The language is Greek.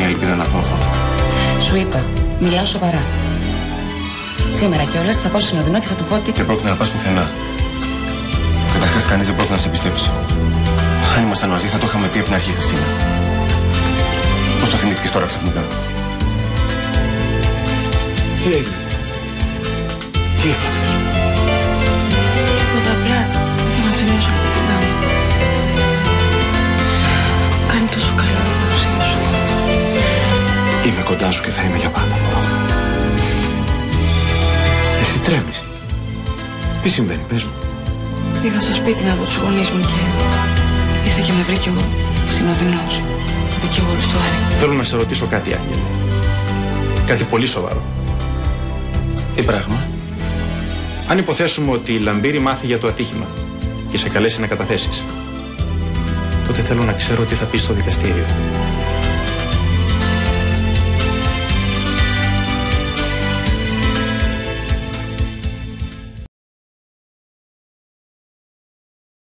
ελπίδα να δω εδώ. Σου είπα, μιλάω σοβαρά. Σήμερα κιόλας θα πάω στον Οδυνό και θα του πω ότι... Δεν πρόκειται να πας πουθενά. Καταρχάς, κανείς δεν πρόκειται να σε πιστέψει. Αν ήμασταν μαζί, θα το είχαμε πει από την αρχή, Χριστίνα. Πώς το θυμήθηκες τώρα ξαφνικά? Τι έγινε? Τι έκανες? Τίποτα, απλά ήθελα να σε νιώσω λίγο κοντά μου. Κάνει τόσο καλό η παρουσία σου. Είμαι κοντά σου και θα είμαι για πάντα. Εσύ τρέμεις. Τι συμβαίνει, πες μου. Πήγα στο σπίτι να δω τους γονείς μου και ήρθε και με βρήκε ο Συνοδεινός, ο δικηγόρος του Άρη. Θέλω να σε ρωτήσω κάτι, Άγγελε. Κάτι πολύ σοβαρό. Τι πράγμα? Αν υποθέσουμε ότι η Λαμπύρη μάθει για το ατύχημα και σε καλέσει να καταθέσεις, τότε θέλω να ξέρω τι θα πεις στο δικαστήριο.